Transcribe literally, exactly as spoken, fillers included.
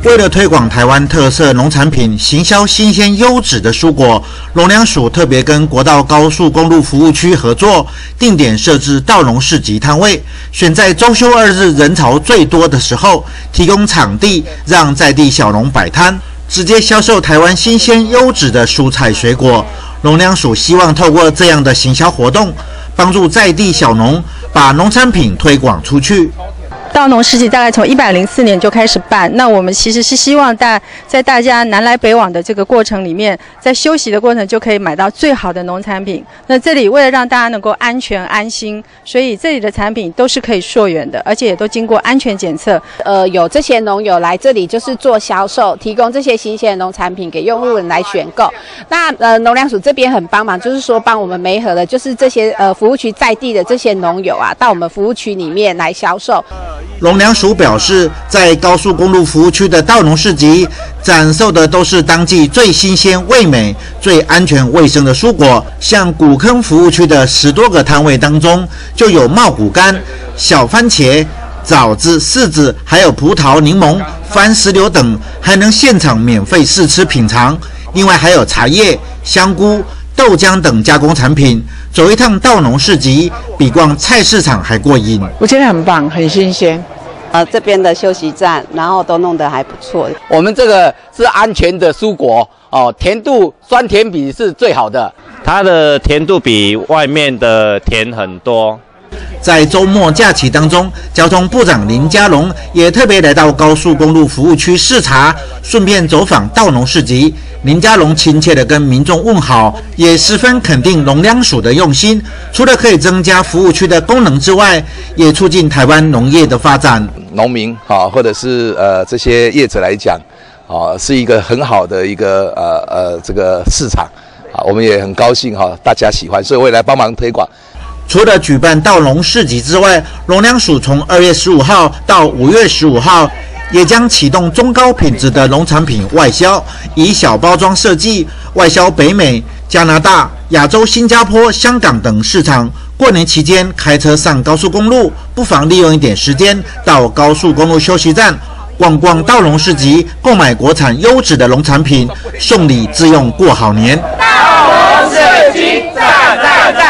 为了推广台湾特色农产品，行销新鲜优质的蔬果，农粮署特别跟国道高速公路服务区合作，定点设置稻农市集摊位，选在周休二日人潮最多的时候，提供场地让在地小农摆摊，直接销售台湾新鲜优质的蔬菜水果。农粮署希望透过这样的行销活动，帮助在地小农把农产品推广出去。 稻农市集大概从一百零四年就开始办，那我们其实是希望大在大家南来北往的这个过程里面，在休息的过程就可以买到最好的农产品。那这里为了让大家能够安全安心，所以这里的产品都是可以溯源的，而且也都经过安全检测。 呃，有这些农友来这里就是做销售，提供这些新鲜的农产品给用户人来选购。那呃，农粮署这边很帮忙，就是说帮我们媒合的，就是这些呃服务区在地的这些农友啊，到我们服务区里面来销售。 农粮署表示，在高速公路服务区的稻农市集，展售的都是当季最新鲜、味美、最安全卫生的蔬果。像古坑服务区的十多个摊位当中，就有茂谷柑、小番茄、枣子、柿子，还有葡萄、柠檬、番石榴等，还能现场免费试吃品尝。另外还有茶叶、香菇、豆浆等加工产品。走一趟稻农市集，比逛菜市场还过瘾。 我觉得很棒，很新鲜。 呃，这边的休息站，然后都弄得还不错。 我们这个是安全的蔬果哦，甜度酸甜比是最好的， 它的甜度比外面的甜很多。 在周末假期当中，交通部长林佳龙也特别来到高速公路服务区视察，顺便走访稻农市集。林佳龙亲切地跟民众问好，也十分肯定农粮署的用心。除了可以增加服务区的功能之外，也促进台湾农业的发展。 农民啊，或者是呃这些业者来讲，啊，是一个很好的一个呃呃这个市场啊，我们也很高兴哈、啊，大家喜欢，所以我也来帮忙推广。 除了举办稻农市集之外，农粮署从二月十五号到五月十五号，也将启动中高品质的农产品外销，以小包装设计外销北美、加拿大、亚洲、新加坡、香港等市场。过年期间开车上高速公路，不妨利用一点时间到高速公路休息站逛逛稻农市集，购买国产优质的农产品，送礼自用过好年。 稻农市集赞赞赞！